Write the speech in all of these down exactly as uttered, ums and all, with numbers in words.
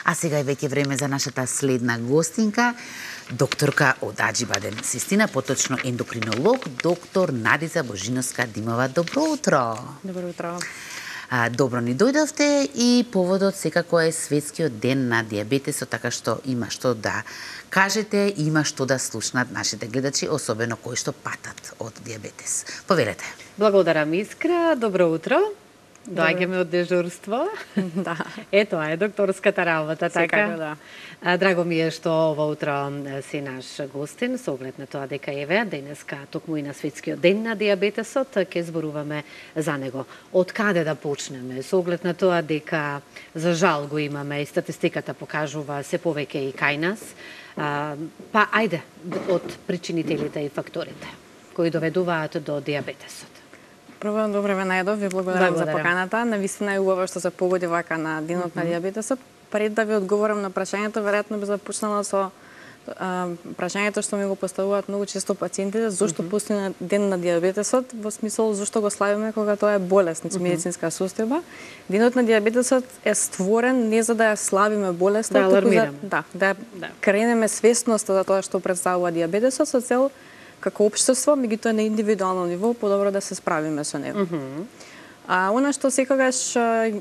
А сега е веќе време за нашата следна гостинка, докторка од Аџибадем Систина, поточно ендокринолог, доктор Надица Божиновска-Димова. Добро утро! Добро утро! А, добро ни дојдовте и поводот секако е Светскиот ден на дијабетесот, така што има што да кажете, има што да слушнат нашите гледачи, особено кои што патат од дијабетес. Повелете. Благодарам, Искра. Добро утро. Доаѓаме од дежурство. Да. Ето е докторската работа, така? Секако, да. Драго ми е што ова утро си наш гостин, со оглед на тоа дека еве денеска токму и на Светскиот ден на дијабетесот ќе зборуваме за него. Од каде да почнеме? Со оглед на тоа дека за жал го имаме и статистиката покажува се повеќе и кај нас. Па ајде од причинителите и факторите кои доведуваат до дијабетесот. Прво, добре ве најдов, ви благодарам, благодарам за поканата. Навистина е убаво што се погоди вака на денот mm -hmm. на дијабетесот. Пред да ви одговорам на прашањето, веројатно би започнала со а, прашањето што ми го поставуваат многу често пациентите, зошто mm -hmm. постои ден на дијабетесот, во смисол зошто го славиме кога тоа е болест, значи mm -hmm. медицинска состојба. Денот на дијабетесот е створен не за да ја славиме болеста, да алармираме. За, да, да, да кренеме свесноста за тоа што представува дијабетесот со цел како општество, меѓутоа на индивидуално ниво, подобро да се справиме со него. Mm -hmm. А она што секогаш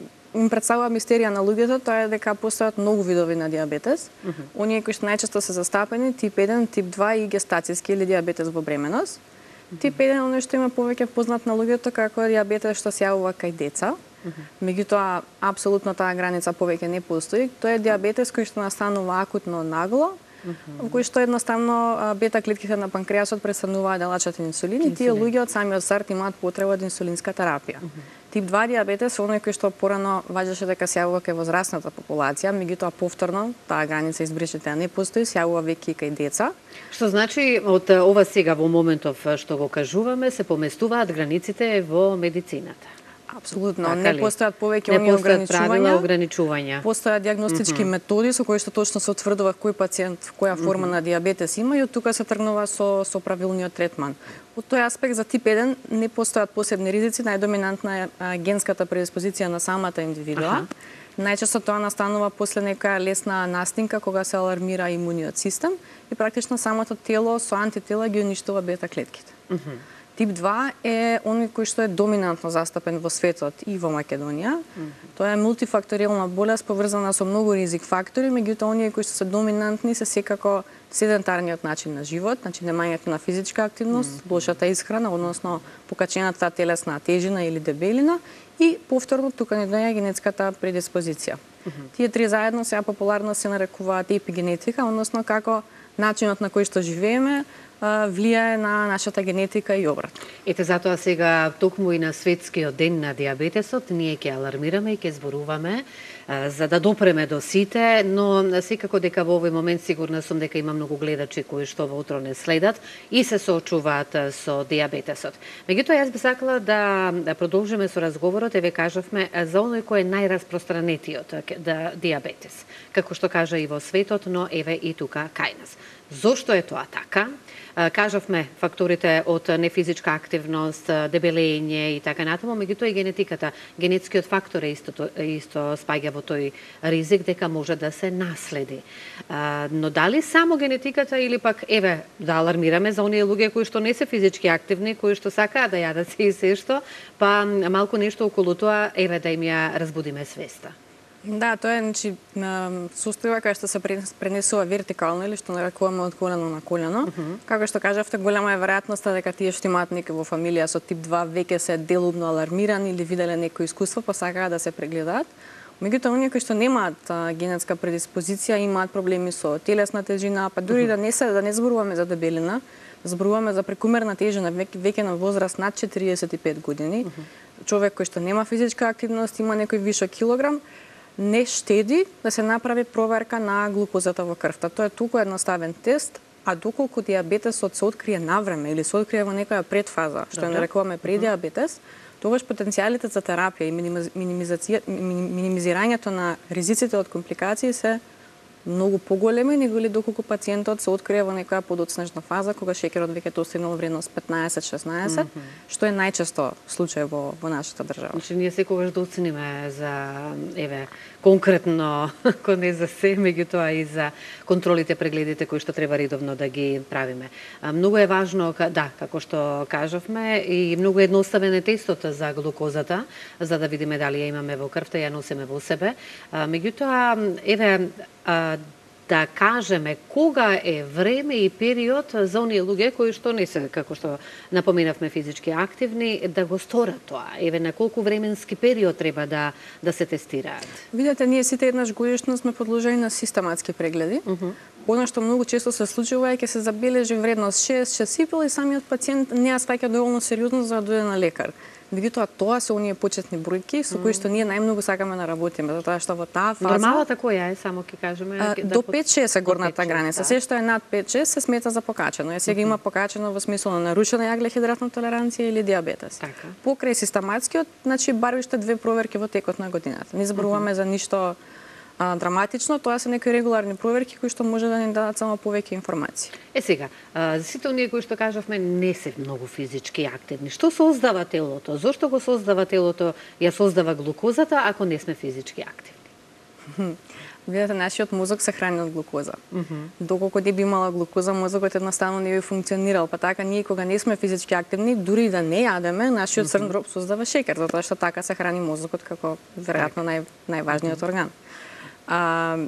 им представува мистерија на луѓето, тоа е дека постојат многу видови на дијабетес. Mm -hmm. Оние кои што најчесто се застапени, тип еден, тип два и гестацијски или дијабетес во бременост. Mm -hmm. Тип еден оној што има повеќе познат на луѓето како дијабетес што се јавува кај деца. Mm -hmm. Меѓутоа, апсолутно таа граница повеќе не постои. Тоа е дијабетес кој што настанува акутно нагло, Mm -hmm. во кој што едноставно бета клетките на панкреасот престануваат да лачат инсулин и тие луѓе од самиот старт имаат потреба од инсулинска терапија. Mm -hmm. Тип два дијабетес, оној кој што порано важеше дека се јавува кај возрастната популација, меѓутоа повторно таа граница избришете не постои, се јавува веќе и кај деца. Што значи од ова сега во моментов што го кажуваме се поместуваат границите во медицината. Апсолутно, така не ли? Постојат повеќе оние ограничувања. ограничувања. Постојат дијагностички mm -hmm. методи со кои што точно се утврдува кој пациент која форма mm -hmm. на дијабетес има и од тука се тргнува со со правилниот третман. Од тој аспект за тип еден не постојат посебни ризици, најдоминантна е а, генската предиспозиција на самата индивидуа. Најчесто тоа настанува после нека лесна настинка кога се алармира имуниот систем и практично самото тело со антитела ги уништува бета клетките. Mm -hmm. Тип два е оној кој што е доминантно застапен во светот и во Македонија. Mm -hmm. Тоа е мултифакторијална болест поврзана со многу ризик фактори, меѓутоа оние кои што се доминантни се секако седентарниот начин на живот, значи немањето на физичка активност, mm -hmm. лошата исхрана, односно покачената телесна тежина или дебелина и повторно тука не доаѓа генетската предиспозиција. Mm -hmm. Тие три заедно сега популарно се нарекуваат епигенетика, односно како начинот на кој што живееме влијае на нашата генетика и обратно. Ете затоа сега токму и на Светскиот ден на дијабетесот ние ќе алармираме и ќе зборуваме за да допреме до сите, но секако дека во овој момент сигурна сум дека има многу гледачи кои што во утро не следат и се соочуваат со дијабетесот. Меѓутоа јас би сакала да продолжиме со разговорот, еве кажавме за оној кој е најраспространетиот да дијабетес, како што кажа и во светот, но еве и тука кај нас. Зошто е тоа така? Кажавме факторите од нефизичка активност, дебелење и така натаму, меѓутоа и генетиката, генетскиот фактор е исто, исто спаѓа во тој ризик дека може да се наследи. Но дали само генетиката или пак еве да алармираме за оние луѓе кои што не се физички активни, кои што сакаат да јадат се и се што, па малку нешто околу тоа еве да им ја разбудиме свеста. Да, тоа е значи состојба која што се пренесува вертикално или што нарекуваме од колено на колено. Mm -hmm. Како што кажавте, голема е веројатноста дека тие што имаат некој во фамилија со тип два веќе се делумно алармирани или виделе некој искуство, па сакаат да се прегледаат. Меѓутоа, оние кои што немаат а, генетска предиспозиција имаат проблеми со телесна тежина, па дури mm -hmm. да не се да не зборуваме за дебелина, зборуваме за прекумерна тежина веќе, веќе на возраст над четириесет и пет години. Mm -hmm. Човек кој што нема физичка активност, има некој вишок килограм, не штеди да се направи проверка на глукозата во крвта. Тоа е толку едноставен тест, а доколку дијабетесот се открие навреме или се открие во некоја предфаза, што ја нарекуваме предијабетес, тогаш потенцијалите за терапија и минимизирањето на ризиците од компликации се многу поголеми него ли доколку пациентот се открие во некоја подоцнежна фаза кога шеќерот веќе достигнал вредност петнаесет шеснаесет, mm -hmm. што е најчесто случај во во нашата држава. Значи ние секогаш доцениме за еве конкретно кон не за се, меѓутоа и за контролите, прегледите кои што треба редовно да ги правиме. Многу е важно, да, како што кажавме, и многу едноставен е тестот за глукозата, за да видиме дали ја имаме во крвта, ја носиме во себе. Меѓутоа, еве, да кажеме кога е време и период за оние луѓе кои што не се, како што напоменавме, физички активни, да го сторат тоа. Еве, на колку временски период треба да да се тестираат? Видете, ние сите еднаш годишно сме подложени на систематски прегледи. Uh -huh. Она што многу често се случува е ќе се забележи вредност шест, шест и пол и самиот пациент не ја сваќа доволно сериозно за да дојде на лекар. Меѓутоа, тоа се оние почетни бројки со кои што ние најмногу сакаме да работиме, затоа што во таа фаза нормалната која е, само ќе кажеме, а, да до пет шест е горната граница. Да. Се што е над пет шест се смета за покачено. Е сега mm -hmm. има покачено во смисло на нарушена јаглехидратна толеранција или диабетес. Така. Покрај систематскиот, значи бар уште две проверки во текот на годината. Не зборуваме mm -hmm. за ништо а, драматично, тоа се некои регуларни проверки кои што може да ни дадат само повеќе информации. Е сега, а, сите оние кои што кажавме не се многу физички активни. Што создава телото? Зошто го создава телото? Ја создава глукозата ако не сме физички активни? Видете, нашиот мозок се храни од глукоза. Mm -hmm. Доколку не би имала глукоза, мозокот едноставно не би функционирал. Па така, ние кога не сме физички активни, дури да не јадеме, нашиот црн дроб создава шекер, затоа што така се храни мозокот како веројатно нај, најважниот орган. А,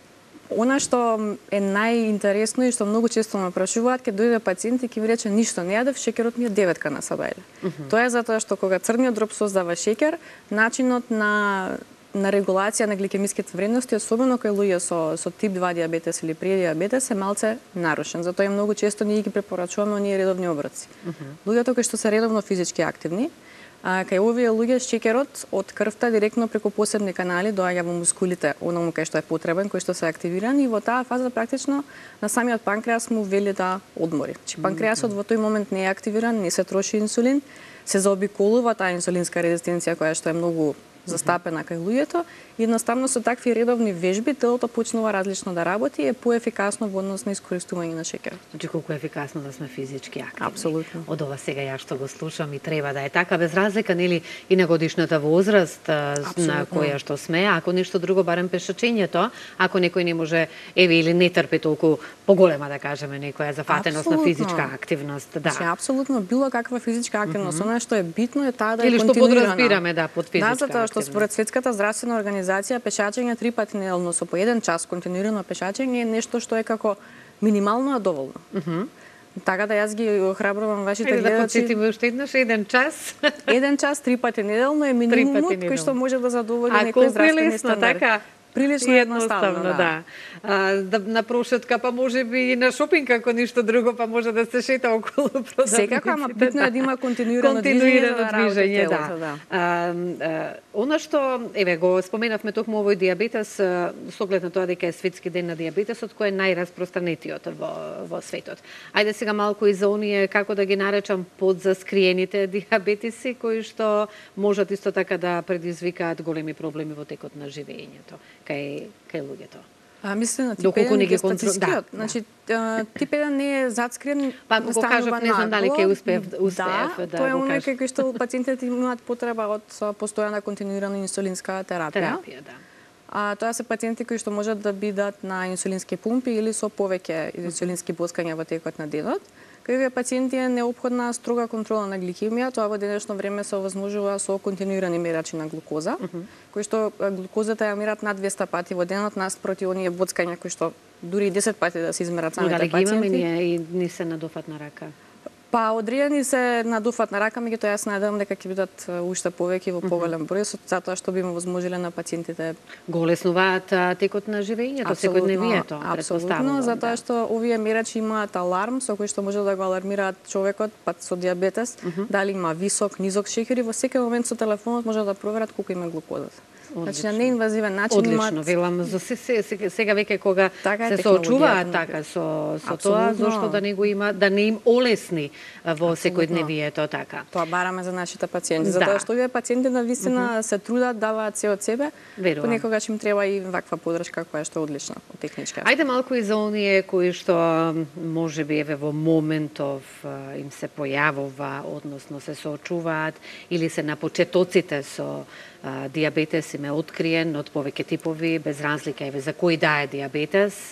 она што е најинтересно и што многу често ме прашуваат, ќе дојде пациент и ќе ви рече ништо не јадев, шекерот ми е деветка на сабајле. Mm -hmm. Тоа е затоа што кога црниот дроб создава шекер, начинот на на регулација на гликемиските вредности, особено кај луѓе со со тип два диабетес или предиабетес, е малце нарушен. Затоа и многу често ние ги препорачуваме оние редовни оброци. Mm -hmm. Луѓето кои што се редовно физички активни, а, кај овие луѓе шекерот од крвта директно преку посебни канали доаѓа во мускулите, оному кај што е потребен, кој што се активирани, и во таа фаза практично на самиот панкреас му вели да одмори. Чи панкреасот во тој момент не е активиран, не се троши инсулин, се заобиколува таа инсулинска резистенција која што е многу застапена кај луѓето, и едноставно со такви редовни вежби телото почнува различно да работи и е поефикасно во однос на искористување на шекерот. Значи колку е ефикасно да сме физички активни. Апсолутно. Од ова сега ја што го слушам и треба да е така, без разлика нели и на годишната возраст на која што сме, ако ништо друго барем пешачењето, ако некој не може еве или не трпи толку поголема да кажеме некоја зафатеност Апсолутно. на физичка активност, да. Значи апсолутно било каква физичка активност, mm -hmm. она што е битно е таа да или е што континуирана. подразбираме да под физичка. Да, затоа што активност. според Светската здравствена организација пешачење три пати неделно со по еден час континуирано пешачење е нешто што е како минимално а доволно. Mm -hmm. Така да јас ги охрабрувам вашите гледачи. Да гледачи. уште еднаш еден час. Еден час три пати неделно е минимумот кој што може да задоволи некој здравствени стандард. Така? Прилично едноставно, да. да. А, да на прошетка, па може би и на шопинг, ако ништо друго, па може да се шета околу продавниците. Секако, ама битно е да има континуирано, континуирано движење, движење, да. да. А, а, она што, еве, го споменавме токму овој диабетес, со оглед на тоа дека е светски ден на диабетесот, кој е најраспространетиот во, во светот. Ајде сега малку и за оние, како да ги наречам, подзаскриените диабетеси, кои што можат исто така да предизвикаат големи проблеми во текот на живеењето кај кај луѓето. А мислите на тип еден ги статистикиот? Да, значи да. тип еден не е затскриен. Па го кажав, не знам дали ќе успеев успеев да, да тоа е го оној кажам. кој што пациентите имаат потреба од постојана континуирана инсулинска терапија. Терапија, да. А тоа се пациенти кои што можат да бидат на инсулински пумпи или со повеќе инсулински боскања во текот на денот. Кај овие пациенти е неопходна строга контрола на гликемија, тоа во денешно време се овозможува со континуирани мерачи на глукоза, uh -huh. кои што глукозата ја мерат над двеста пати во денот наспроти оние боцкања кои што дури и десет пати да се измерат самите дали пациенти. Дали ги имаме ние и ни се на дофатна рака? Па одредени се на дофатна рака, меѓутоа јас најдам дека ќе бидат уште повеќе во поголем број, затоа што би му возможеле на пациентите го олеснуваат текот на живеењето, секојдневието, апсолутно, затоа што овие мерачи имаат аларм со кој што може да го алармираат човекот па со диабетес, uh -huh. дали има висок, низок шекер, и во секој момент со телефонот може да проверат колку има глукозата. Значи на неинвазивен начин Одлично, имаат... велам, за се, се, се, сега веќе кога така се соочуваат така со, со тоа, зашто да не го има, да не им олесни во секојдневието така. Тоа бараме за нашите пациенти, затоа да. што овие пациенти на вистина uh -huh. се трудат, даваат се од себе, Верувам. Понекогаш им треба и ваква подршка која што е одлична од техничка. Ајде малку и за оние кои што може би еве во моментов им се појавува, односно се соочуваат или се на почетоците со а, диабетес им е откриен од повеќе типови, без разлика еве за кој да е диабетес.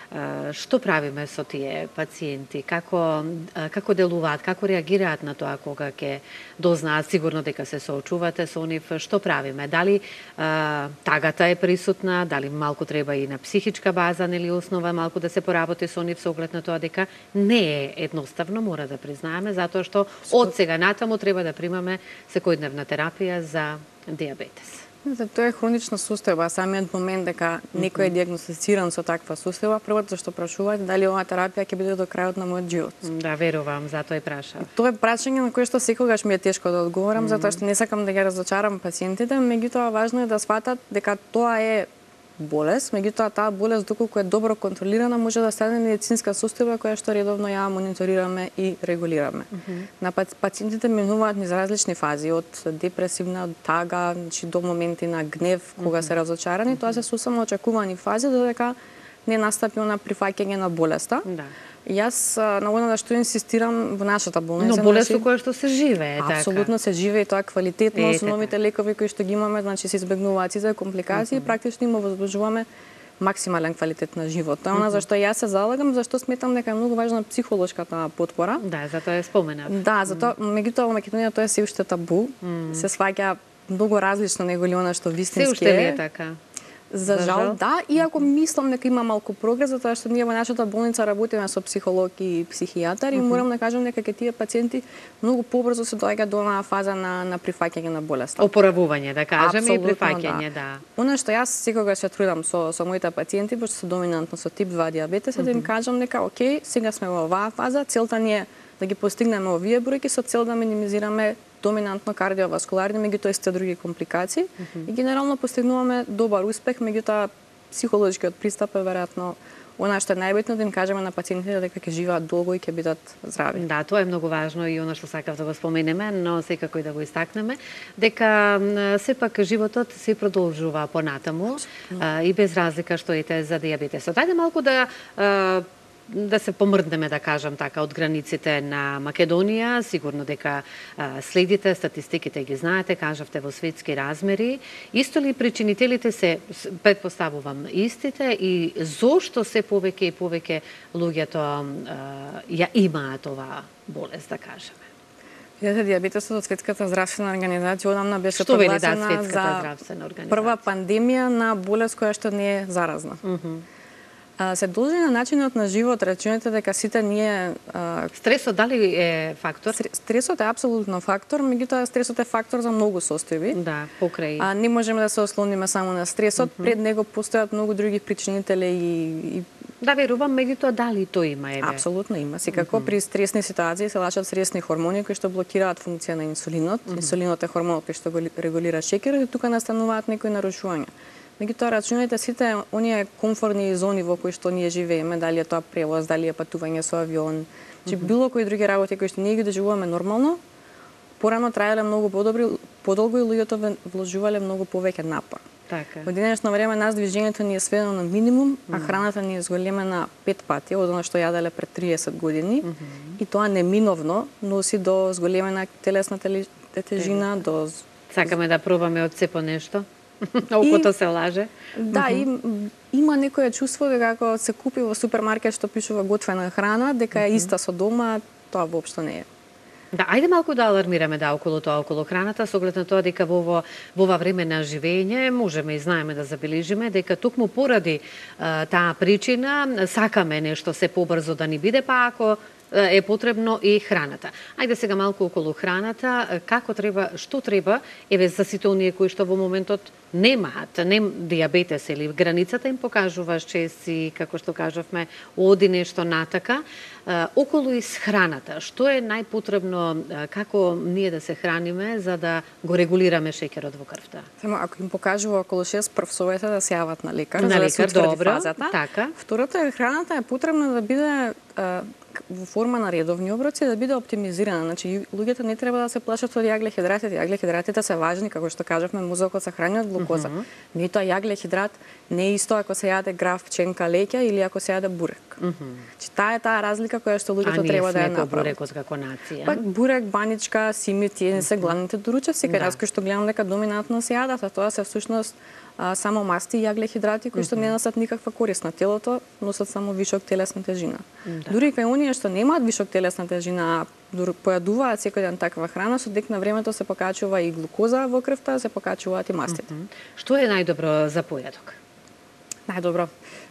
Што правиме со тие пациенти? Како, како делуваат, како реагираат на тоа кога ќе дознаат, сигурно дека се соочувате со нив, што правиме? Дали а, тагата е присутна, дали малку треба и на психичка база, нели основа малку да се поработи со нив со оглед на тоа дека не е едноставно, мора да признаеме, затоа што од сега натаму треба да примаме секојдневна терапија за диабетес. За тоа е хронична состојба, самиот момент дека некој е диагностициран со таква состојба, првото што прашуваат дали оваа терапија ќе биде до крајот на мојот живот. Да, верувам, затоа и прашав. Тоа е прашање на кое што секогаш ми е тешко да одговорам, mm -hmm. затоа што не сакам да ги разочарам пациентите, меѓутоа важно е да сватат дека тоа е болест, меѓутоа таа болест доколку е добро контролирана може да стане медицинска состојба која што редовно ја мониторираме и регулираме. Mm -hmm. На пациентите минуваат низ различни фази, од депресивна тага, значи до моменти на гнев кога mm -hmm. се разочарани, тоа се сосема очекувани фази додека не настапи на прифаќање на болеста. Да. Јас на она да што инсистирам во нашата болница. Но болест со која што се живее, така. Апсолутно се живее, тоа квалитетно, со новите лекови кои што ги имаме, значи се избегнуваат сите компликации, mm -hmm. практично им возможуваме максимален квалитет на живот. Тоа е она зашто јас се залагам, зашто сметам дека е многу важна психолошката потпора. Да, затоа е споменав. Да, затоа меѓутоа во Македонија тоа е се уште табу. Mm -hmm. Се сваќа многу различно него ли она што вистински е. Се уште ли е така? За жал, да, иако мислам дека има малку прогрес, затоа што ние во нашата болница работиме со психолог и психијатар и морам да кажам дека тие пациенти многу побрзо се доаѓаат до онаа фаза на на прифаќање на болеста. Опоравување, да кажеме, и Апсолутно, прифаќање, да. да. Она што јас секогаш се трудам со со моите пациенти, пошто се доминантно со тип два диабетес, mm -hmm. да им кажам дека окей, сега сме во оваа фаза, целта ни е да ги постигнеме овие бројки со цел да минимизираме доминантно кардиоваскуларни, меѓутоа сте други компликации. Mm -hmm. И генерално постигнуваме добар успех, меѓутоа психолошкиот пристап е веројатно она што е најбитно да им кажеме на пациентите дека ќе живеат долго и ќе бидат здрави. Да, тоа е многу важно и она што сакав да го споменеме, но секако и да го истакнеме, дека сепак животот се продолжува понатаму mm. и без разлика што ете за диабетесот. Ајде малку да да се помрднеме, да кажам така, од границите на Македонија. Сигурно дека а, следите статистиките, ги знаете, кажавте во светски размери. Исто ли причинителите се, предпоставувам, истите и зошто се повеќе и повеќе луѓето а, ја имаат оваа болест, да кажеме? Видете, диабетесот од Светската здравствена организација одамна беше Што вели, да, прогласена Светската за здравствена организација? прва пандемија на болест која што не е заразна. Mm -hmm. Се должи на начинот на живот, речените дека сите ние... А... Стресот дали е фактор? Стресот е апсолутно фактор, меѓутоа стресот е фактор за многу состојби. Да, покрај. А не можеме да се ослониме само на стресот, mm -hmm. пред него постојат многу други причинители и... и... Да, верувам, меѓутоа дали тој има, еве? Апсолутно има. Секако mm -hmm. при стресни ситуации се лачат стресни хормони кои што блокираат функција на инсулинот. Mm -hmm. Инсулинот е хормон кој што го регулира шеќерот и тука настануваат некои нарушувања. Меѓутоа, рачунајте сите оние комфортни зони во кои што ние живееме, дали е тоа превоз, дали е патување со авион, че mm -hmm. било кои други работи кои што ние ги доживуваме нормално, порано траеле многу подобри, подолго и луѓето вложувале многу повеќе напор. Така. Во денешно време нас движењето ни е сведено на минимум, mm -hmm. а храната ни е зголемена пет пати од она што јаделе пред триесет години, mm -hmm. и тоа неминовно носи до зголемена телесна тежина, до... Сакаме да пробаме од сепо нешто? Окото се лаже. Да, mm -hmm. и, има некоја чувство дека ако се купи во супермаркет што пишува готвена храна, дека е иста со дома, тоа воопшто не е. Да, ајде малку да алармираме да околу тоа, околу храната, со оглед на тоа дека во во ова време на живење можеме и знаеме да забележиме дека токму поради а, таа причина сакаме нешто се побрзо да ни биде, па ако е потребно и храната. Ајде сега малку околу храната, како треба, што треба, еве за сите оние кои што во моментот немаат, нем диабетес или границата им покажува чеси, како што кажавме, оди нешто натака, околу и с храната, што е најпотребно, како ние да се храниме за да го регулираме шеќерот во крвта? Само ако им покажува околу шест, прв советот да се јават на лекар, на за да лекар, се утврди добро, фазата. Така. Второто е храната е потребно да биде во форма на редовни оброци да биде оптимизирана. Значи луѓето не треба да се плашат од јаглехидратите. Јаглехидратите се важни, како што кажавме, мозокот се храни од глукоза. Mm -hmm. Меѓутоа јаглехидрат не е исто ако се јаде граф, пченка, леќа или ако се јаде бурек. Mm -hmm. Значи таа е таа разлика која што луѓето треба да ја направат. А ние бурекот како нација? Па бурек, баничка, сими, тие не се главните доручевци, кај нас кои што гледам дека доминантно се јадат, а тоа се всушност а, само масти и јаглехидрати кои што не носат никаква корист на телото, носат само вишок телесна тежина. Да. Дури кај оние што немаат вишок телесна тежина, појадуваат секој ден таква храна, со дек на времето се покачува и глукоза во крвта, се покачуваат и мастите. Mm -hmm. Што е најдобро за појадок? Најдобро.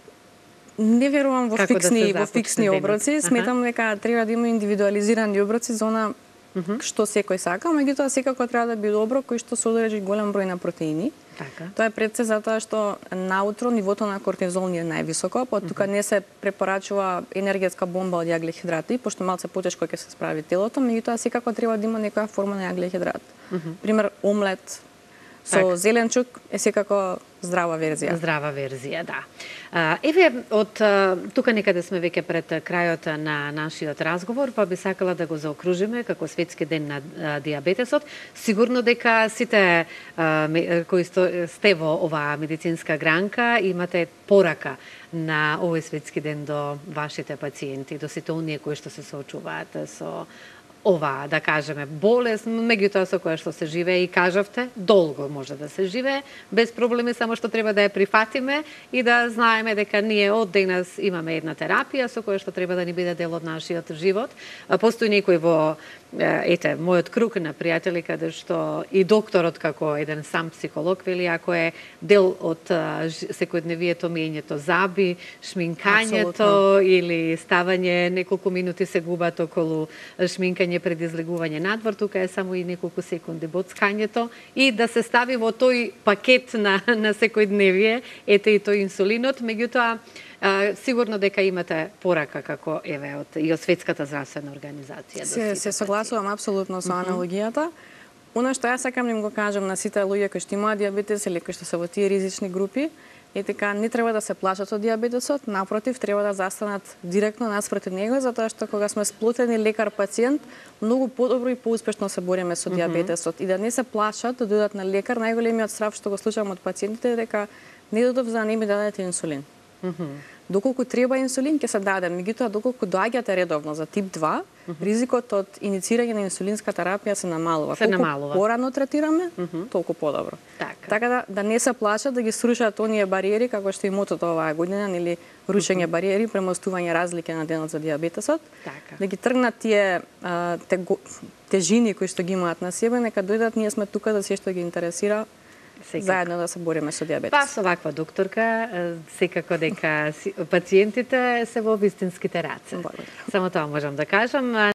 Не верувам во Како фиксни да во фиксни оброци, сметам дека треба да има индивидуализирани оброци за она mm -hmm. што секој сака, меѓутоа секако треба да биде оброк кој што содржи голем број на протеини. Така. Тоа е пред се затоа што наутро нивото на кортизол ни е највисоко, па тука mm -hmm. не се препорачува енергетска бомба од јаглехидрати, пошто малце потешко ќе се справи телото, меѓутоа секако треба да има некоја форма на јаглехидрат. Mm -hmm. Пример омлет со так. зеленчук е секако здрава верзија. Здрава верзија, да. А, еве, од тука некаде сме веќе пред крајот на нашиот разговор, па би сакала да го заокружиме како Светски ден на а, диабетесот. Сигурно дека сите а, ме, кои сто, сте во оваа медицинска гранка имате порака на овој Светски ден до вашите пациенти, до сите оние кои што се соочуваат со ова, да кажеме, болест, меѓутоа со која што се живее и кажавте, долго може да се живее, без проблеми, само што треба да ја прифатиме и да знаеме дека ние од денес имаме една терапија со која што треба да ни биде дел од нашиот живот. Постои некој во ете, мојот круг на пријатели каде што и докторот како еден сам психолог вели ако е дел од секојдневието мењето заби, шминкањето Абсолютно. Или ставање неколку минути се губат околу шминкање пред излегување надвор, тука е само и неколку секунди боцкањето и да се стави во тој пакет на, на секојдневие, ете и тој инсулинот, меѓутоа Uh, сигурно дека имате порака како еве од и од Светската здравствена организација. Се, се согласувам апсолутно со аналогијата. Она што јас сакам да им го кажам на сите луѓе кои што имаат диабетес или кои што се во тие ризични групи, е дека не треба да се плашат од диабетесот, напротив, треба да застанат директно наспроти него, затоа што кога сме сплотени лекар-пациент, многу подобро и поуспешно се бориме со диабетесот. Mm -hmm. И да не се плашат да дојдат на лекар, најголемиот страв што го слушам од пациентите е дека не додов за да не ми дадете инсулин. Mm -hmm. Доколку треба инсулин ќе се даде, меѓутоа доколку доаѓате редовно за тип два, mm -hmm. ризикот од иницирање на инсулинска терапија се намалува. Се намалува. Колку порано третираме, mm -hmm. толку подобро. Така, така да, да не се плашат да ги срушат оние бариери како што и мотото оваа година или рушење mm -hmm. бариери, премостување разлики на денот за диабетесот. Така. Да ги тргнат тие а, те, тежини кои што ги имаат на себе, нека дојдат, ние сме тука за се што ги интересира. Секако. Заедно да се бориме со диабетес. Па со ваква докторка, секако дека пациентите се во вистинските раце. Само тоа можам да кажам.